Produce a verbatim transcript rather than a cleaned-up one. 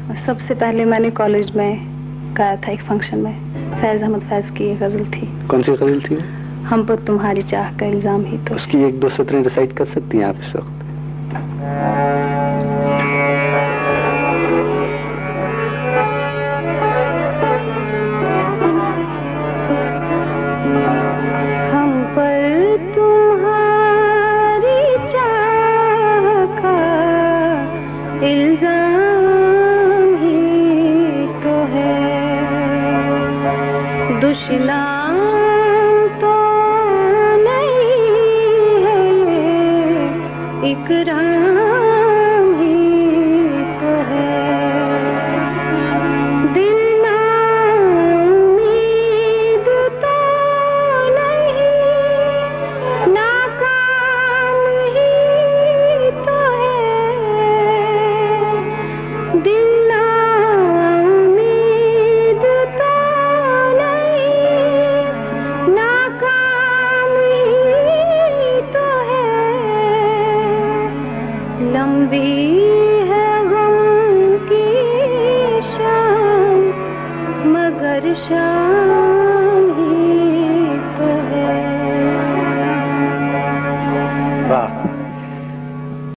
सबसे पहले मैंने कॉलेज में गाया था एक फंक्शन में। फैज अहमद फैज की एक गजल थी। कौन सी गजल थी? हम पर तुम्हारी चाह का इल्जाम ही तो। उसकी एक दो सतरें रिसाइट कर सकती हैं आप इस वक्त?